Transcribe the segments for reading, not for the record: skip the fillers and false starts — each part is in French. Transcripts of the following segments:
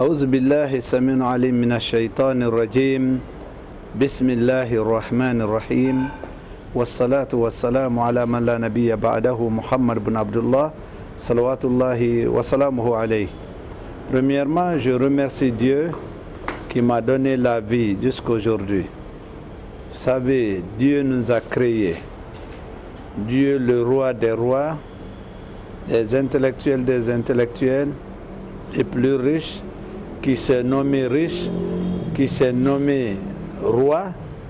أعوذ بالله السميع العليم من الشيطان الرجيم بسم الله الرحمن الرحيم والصلاة والسلام على من لا نبي بعده محمد بن عبد الله صلوات الله وسلامه عليه. Premièrement, je remercie Dieu qui m'a donné la vie jusqu'à aujourd'hui. Vous savez, Dieu nous a créés. Dieu, le roi des rois, les intellectuels des intellectuels, les plus riches, qui s'est nommé riche, qui s'est nommé roi,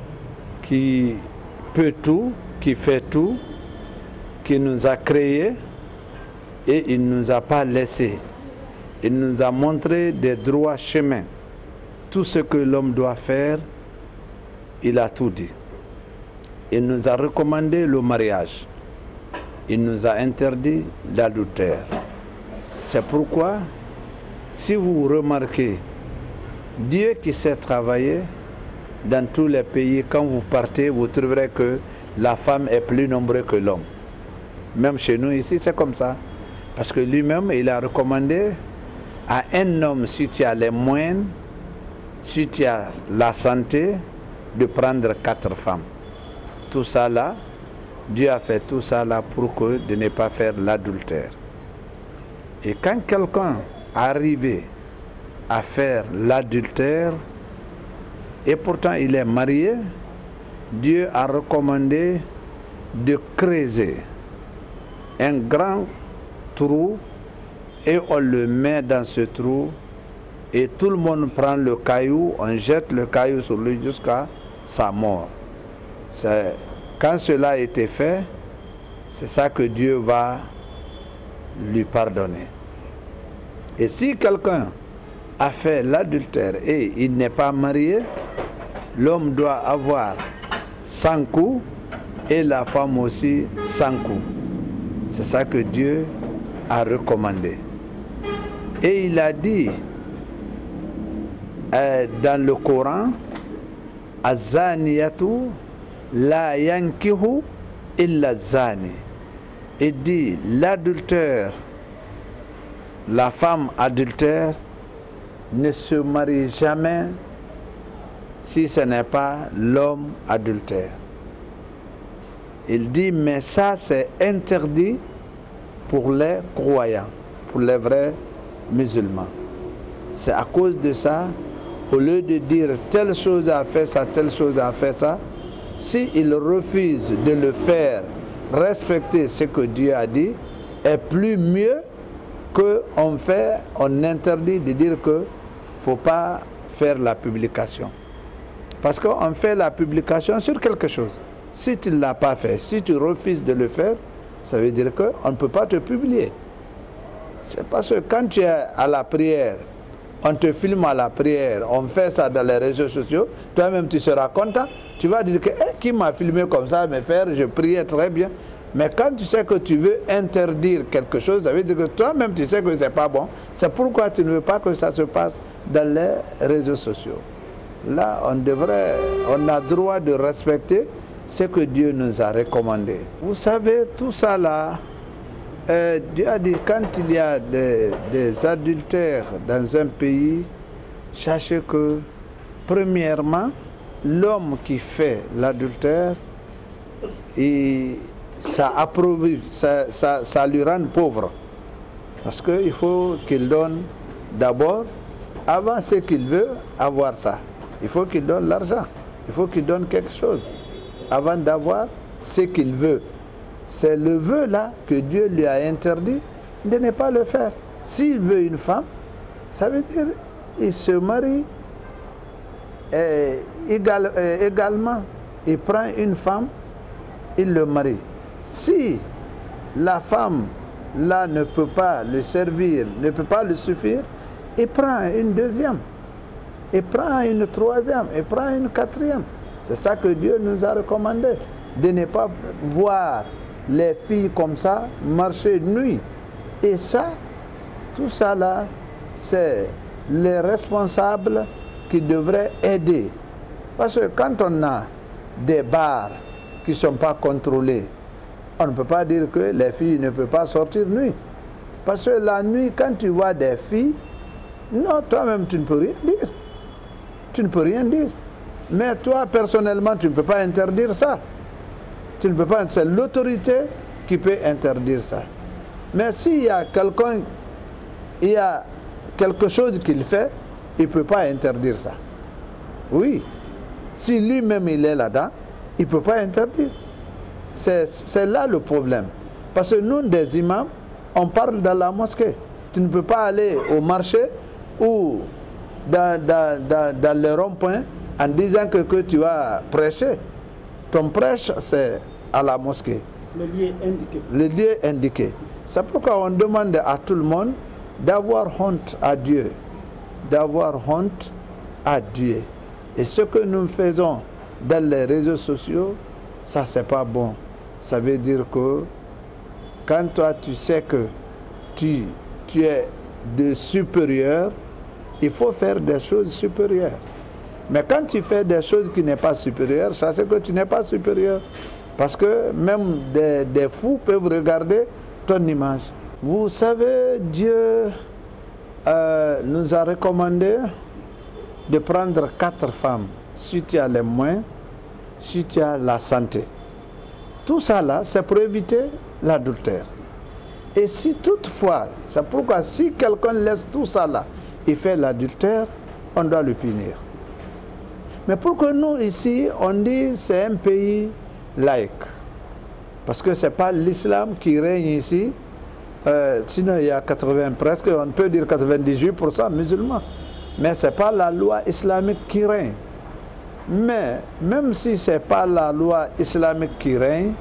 qui peut tout, qui fait tout, qui nous a créés et il ne nous a pas laissés. Il nous a montré des droits chemins. Tout ce que l'homme doit faire, il a tout dit. Il nous a recommandé le mariage. Il nous a interdit l'adultère. C'est pourquoi, si vous remarquez, Dieu qui sait travailler, dans tous les pays, quand vous partez, vous trouverez que la femme est plus nombreuse que l'homme. Même chez nous ici, c'est comme ça. Parce que lui-même, il a recommandé à un homme, si tu as les moyens, si tu as la santé, de prendre 4 femmes. Tout ça là, Dieu a fait tout ça là pour que de ne pas faire l'adultère. Et quand quelqu'un arrive à faire l'adultère, et pourtant il est marié, Dieu a recommandé de creuser un grand trou et on le met dans ce trou et tout le monde prend le caillou, on jette le caillou sur lui jusqu'à sa mort. Quand cela a été fait, c'est ça que Dieu va lui pardonner. Et si quelqu'un a fait l'adultère et il n'est pas marié, l'homme doit avoir 100 coups et la femme aussi 100 coups. C'est ça que Dieu a recommandé. Et il a dit dans le Coran, Az-zaniyatu la yankihu illa zani. Il dit l'adultère, la femme adultère ne se marie jamais si ce n'est pas l'homme adultère. Il dit, mais ça c'est interdit pour les croyants, pour les vrais musulmans. C'est à cause de ça, au lieu de dire telle chose a fait ça, telle chose a fait ça, s'ils refusent de le faire, respecter ce que Dieu a dit, est plus mieux on interdit de dire que ne faut pas faire la publication. Parce qu'on fait la publication sur quelque chose. Si tu ne l'as pas fait, si tu refuses de le faire, ça veut dire qu'on ne peut pas te publier. C'est parce que quand tu es à la prière, on te filme à la prière, on fait ça dans les réseaux sociaux, toi-même tu seras content, tu vas dire que qui m'a filmé comme ça, mes frères, je priais très bien. Mais quand tu sais que tu veux interdire quelque chose, ça veut dire que toi-même tu sais que ce n'est pas bon. C'est pourquoi tu ne veux pas que ça se passe dans les réseaux sociaux. Là, on a droit de respecter ce que Dieu nous a recommandé. Vous savez, tout ça là, Dieu a dit quand il y a des adultères dans un pays, sachez que premièrement, l'homme qui fait l'adultère, ça lui rend pauvre. Parce qu'il faut qu'il donne d'abord, avant ce qu'il veut, avoir ça. Il faut qu'il donne l'argent. Il faut qu'il donne quelque chose avant d'avoir ce qu'il veut. C'est le vœu là que Dieu lui a interdit de ne pas le faire. S'il veut une femme, ça veut dire qu'il se marie également. Il prend une femme, il le marie. Si la femme là ne peut pas le servir, ne peut pas le suffire, il prend une deuxième, il prend une troisième, il prend une quatrième. C'est ça que Dieu nous a recommandé, de ne pas voir les filles comme ça marcher de nuit. Et ça, tout ça là, c'est les responsables qui devraient aider. Parce que quand on a des bars qui ne sont pas contrôlés, on ne peut pas dire que les filles ne peuvent pas sortir nuit. Parce que la nuit, quand tu vois des filles, Non, toi-même, tu ne peux rien dire. Tu ne peux rien dire. Mais toi, personnellement, tu ne peux pas interdire ça. Tu ne peux pas. C'est l'autorité qui peut interdire ça. Mais s'il y a quelqu'un, il y a quelque chose qu'il fait, il ne peut pas interdire ça. Oui. Si lui-même il est là-dedans, il ne peut pas interdire. C'est là le problème. Parce que nous, des imams, on parle dans la mosquée. Tu ne peux pas aller au marché ou dans le rond-point en disant que tu vas prêcher. Ton prêche, c'est à la mosquée. Le lieu indiqué. Le lieu indiqué. C'est pourquoi on demande à tout le monde d'avoir honte à Dieu. D'avoir honte à Dieu. Et ce que nous faisons dans les réseaux sociaux, ça c'est pas bon. Ça veut dire que quand toi tu sais que tu es de supérieur, il faut faire des choses supérieures. Mais quand tu fais des choses qui n'est pas supérieures, ça c'est que tu n'es pas supérieur. Parce que même des fous peuvent regarder ton image. Vous savez, Dieu nous a recommandé de prendre 4 femmes, si tu as les moyens, si tu as la santé. Tout ça là, c'est pour éviter l'adultère. Et si toutefois, c'est pourquoi si quelqu'un laisse tout ça là, il fait l'adultère, on doit le punir. Mais pourquoi nous ici, on dit c'est un pays laïque? Parce que ce n'est pas l'islam qui règne ici, sinon il y a 80 presque, on peut dire 98% musulmans. Mais ce n'est pas la loi islamique qui règne. Mais même si ce n'est pas la loi islamique qui règne,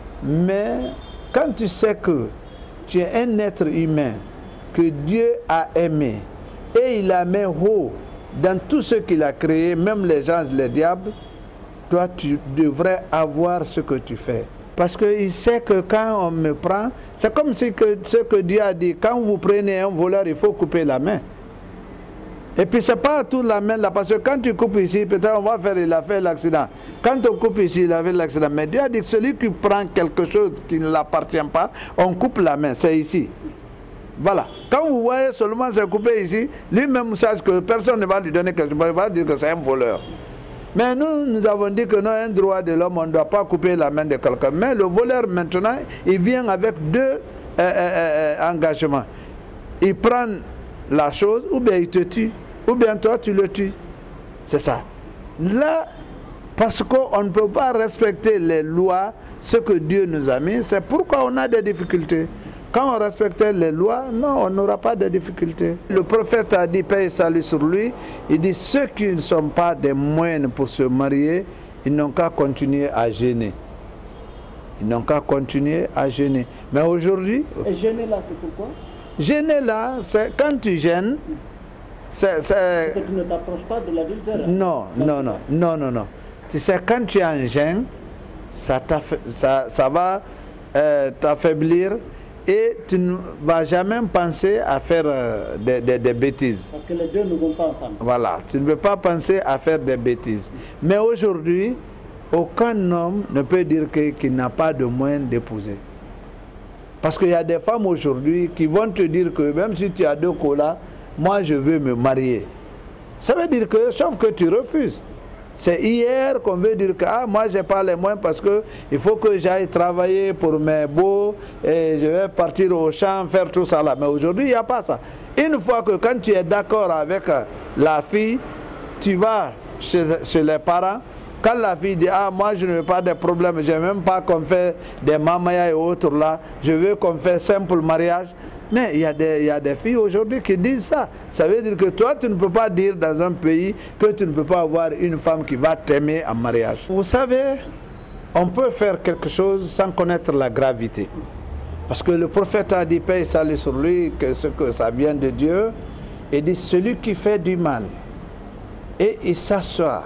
mais quand tu sais que tu es un être humain que Dieu a aimé et il a mis haut dans tout ce qu'il a créé, même les anges, les diables, toi tu devrais avoir ce que tu fais. Parce qu'il sait que quand on me prend, c'est comme si ce que Dieu a dit, quand vous prenez un voleur, il faut couper la main. Et puis c'est pas toute la main là, parce que quand tu coupes ici, peut-être on va faire, il a fait l'accident. Quand on coupe ici, il a fait l'accident. Mais Dieu a dit que celui qui prend quelque chose qui ne l'appartient pas, on coupe la main, c'est ici. Voilà. Quand vous voyez seulement c'est coupé ici, lui-même sache que personne ne va lui donner quelque chose, il va dire que c'est un voleur. Mais nous avons dit que non, un droit de l'homme, on ne doit pas couper la main de quelqu'un. Mais le voleur maintenant, il vient avec 2 engagements. Il prend la chose, ou bien il te tue, ou bien toi tu le tues. C'est ça. Là, parce qu'on ne peut pas respecter les lois, ce que Dieu nous a mis, c'est pourquoi on a des difficultés. Quand on respectait les lois, non, on n'aura pas de difficultés. Le prophète a dit, paix et salut sur lui, il dit, ceux qui ne sont pas des moyens pour se marier, ils n'ont qu'à continuer à gêner. Ils n'ont qu'à continuer à gêner. Mais aujourd'hui... Et gêner là, c'est pourquoi? Gêner là, c'est quand tu gênes, c'est que tu ne t'approches pas de l'adultère. Non, non, non, non, non, non. Tu sais, quand tu es en gêne, ça va t'affaiblir et tu ne vas jamais penser à faire des bêtises. Parce que les deux ne vont pas ensemble. Voilà, tu ne peux pas penser à faire des bêtises. Mais aujourd'hui, aucun homme ne peut dire qu'il n'a pas de moyen d'épouser. Parce qu'il y a des femmes aujourd'hui qui vont te dire que même si tu as 2 colas, moi je veux me marier. Ça veut dire que, sauf que tu refuses. C'est hier qu'on veut dire que moi je n'ai pas les moyens parce qu'il faut que j'aille travailler pour mes beaux et je vais partir au champ faire tout ça là. Mais aujourd'hui il n'y a pas ça. Une fois que quand tu es d'accord avec la fille, tu vas chez les parents. Quand la fille dit moi je ne veux pas de problème, je ne veux même pas qu'on fait des mamaya et autres là, je veux qu'on fait simple mariage. Mais il y a des filles aujourd'hui qui disent ça. Ça veut dire que toi tu ne peux pas dire dans un pays que tu ne peux pas avoir une femme qui va t'aimer en mariage. Vous savez, on peut faire quelque chose sans connaître la gravité. Parce que le prophète a dit, paix et salut sur lui, que ça vient de Dieu. Il dit, celui qui fait du mal et il s'assoit.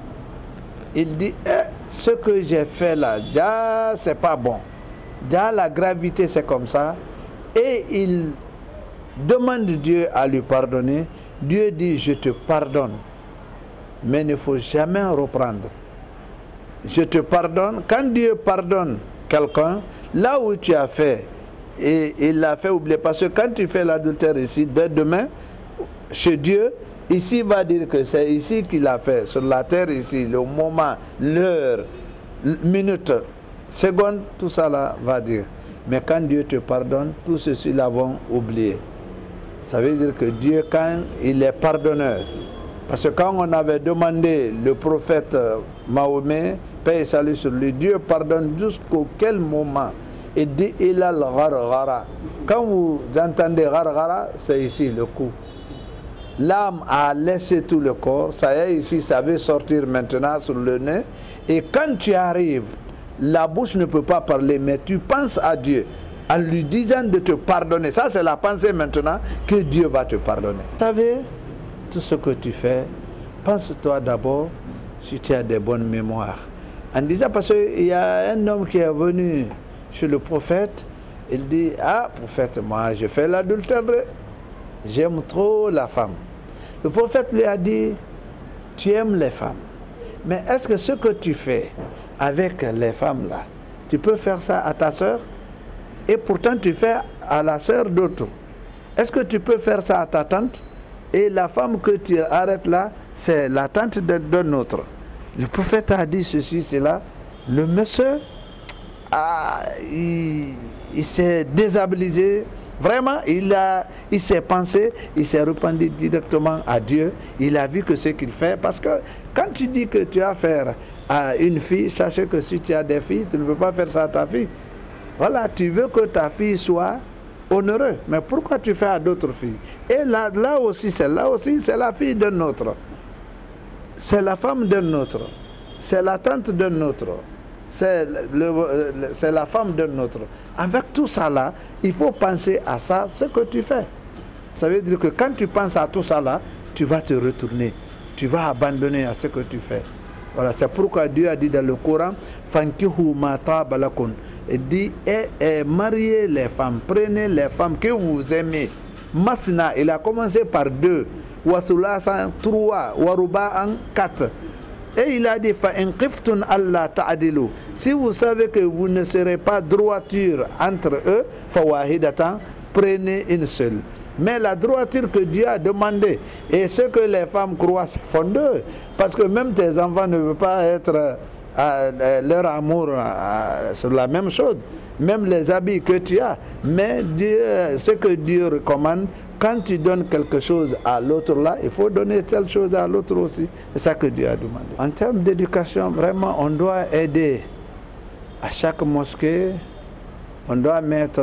Il dit, ce que j'ai fait là, déjà c'est pas bon. Déjà la gravité c'est comme ça. Et il demande Dieu à lui pardonner. Dieu dit, je te pardonne. Mais il ne faut jamais reprendre. Je te pardonne. Quand Dieu pardonne quelqu'un, là où tu as fait, et il l'a fait oublier. Parce que quand tu fais l'adultère ici, dès demain, chez Dieu, ici va dire que c'est ici qu'il a fait, sur la terre ici, le moment, l'heure, minute, seconde, tout ça là va dire. Mais quand Dieu te pardonne, tout ceci là vont oublier. Ça veut dire que Dieu, quand il est pardonneur, parce que quand on avait demandé le prophète Mahomet, paix et salut sur lui, Dieu pardonne jusqu'au quel moment? Il dit ilal gharghara. Quand vous entendez gharghara, c'est ici le coup. L'âme a laissé tout le corps, ça y est ici, ça veut sortir maintenant sur le nez. Et quand tu arrives, la bouche ne peut pas parler, mais tu penses à Dieu en lui disant de te pardonner. Ça, c'est la pensée maintenant que Dieu va te pardonner. Vous savez, tout ce que tu fais, pense-toi d'abord si tu as des bonnes mémoires. En disant, parce qu'il y a un homme qui est venu chez le prophète, il dit, ah, prophète, moi, je fais l'adultère, j'aime trop la femme. Le prophète lui a dit, tu aimes les femmes, mais est-ce que ce que tu fais avec les femmes là, tu peux faire ça à ta soeur? Et pourtant tu fais à la soeur d'autres. Est-ce que tu peux faire ça à ta tante? Et la femme que tu arrêtes là, c'est la tante d'un autre. Le prophète a dit ceci, cela. Le monsieur, il s'est déstabilisé. Vraiment, il s'est pensé, il s'est répandu directement à Dieu. Il a vu que ce qu'il fait. Parce que quand tu dis que tu as affaire à une fille, sachez que si tu as des filles, tu ne peux pas faire ça à ta fille. Voilà, tu veux que ta fille soit heureuse. Mais pourquoi tu fais à d'autres filles? Et là aussi, c'est la fille d'un autre. C'est la femme d'un autre. C'est la tante d'un autre. C'est la femme d'un autre. Avec tout ça là, il faut penser à ça, ce que tu fais. Ça veut dire que quand tu penses à tout ça là, tu vas te retourner. Tu vas abandonner à ce que tu fais. Voilà, c'est pourquoi Dieu a dit dans le Coran, Fankihu ma taba lakum. Il dit, mariez les femmes, prenez les femmes que vous aimez. Masna, il a commencé par 2, wa thulasan 3, wa ruba'an 4. Et il a dit, fa in qiftun alla ta'dilu. Si vous savez que vous ne serez pas droiture entre eux, fa wahidatan, prenez une seule. Mais la droiture que Dieu a demandé, et ce que les femmes croient, font d'eux, parce que même tes enfants ne veulent pas être leur amour sur la même chose, même les habits que tu as. Mais Dieu, ce que Dieu recommande, quand tu donnes quelque chose à l'autre là, il faut donner telle chose à l'autre aussi. C'est ça que Dieu a demandé. En termes d'éducation, vraiment, on doit aider à chaque mosquée. On doit mettre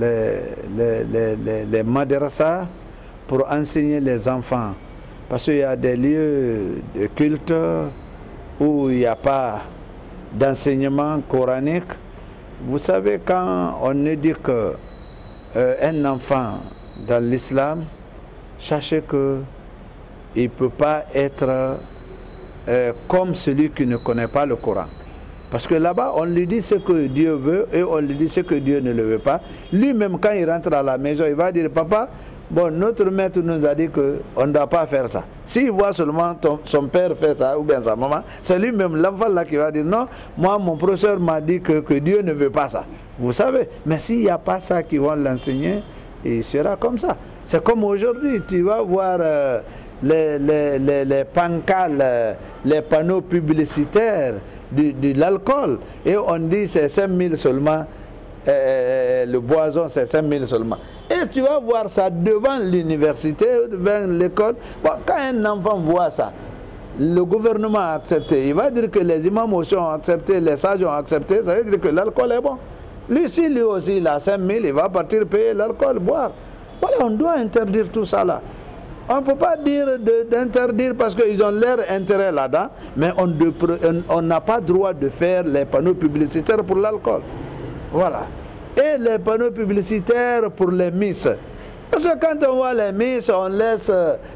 les madrasas pour enseigner les enfants. Parce qu'il y a des lieux de culte où il n'y a pas d'enseignement coranique. Vous savez, quand on éduque un enfant dans l'islam, sachez qu'il ne peut pas être comme celui qui ne connaît pas le Coran. Parce que là-bas, on lui dit ce que Dieu veut et on lui dit ce que Dieu ne le veut pas. Lui-même, quand il rentre à la maison, il va dire, papa, bon, notre maître nous a dit qu'on ne doit pas faire ça. S'il voit seulement son père faire ça ou bien sa maman, c'est lui-même, l'enfant là, qui va dire, non, moi, mon professeur m'a dit que Dieu ne veut pas ça. Vous savez, mais s'il n'y a pas ça qui vont l'enseigner, il sera comme ça. C'est comme aujourd'hui, tu vas voir les pancales, les panneaux publicitaires de l'alcool, et on dit c'est 5 000 seulement, le boisson c'est 5 000 seulement. Et tu vas voir ça devant l'université, devant l'école. Bon, quand un enfant voit ça, le gouvernement a accepté, il va dire que les imams aussi ont accepté, les sages ont accepté, ça veut dire que l'alcool est bon. Lui, si lui aussi il a 5 000, il va partir payer l'alcool, boire. Voilà, on doit interdire tout ça là. On ne peut pas dire d'interdire parce qu'ils ont leur intérêt là-dedans, mais on n'a pas droit de faire les panneaux publicitaires pour l'alcool. Voilà. Et les panneaux publicitaires pour les misses. Parce que quand on voit les misses, on laisse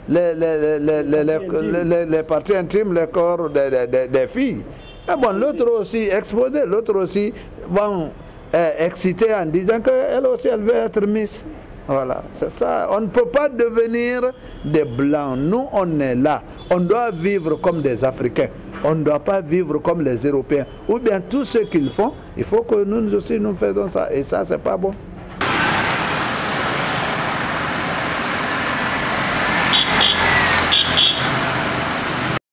les parties intimes, le corps des filles. Et bon, l'autre aussi exposé, l'autre aussi vont exciter en disant qu'elle aussi, elle veut être miss. Voilà, c'est ça. On ne peut pas devenir des blancs. Nous, on est là. On doit vivre comme des Africains. On ne doit pas vivre comme les Européens. Ou bien tout ce qu'ils font, il faut que nous aussi nous faisons ça. Et ça, c'est pas bon.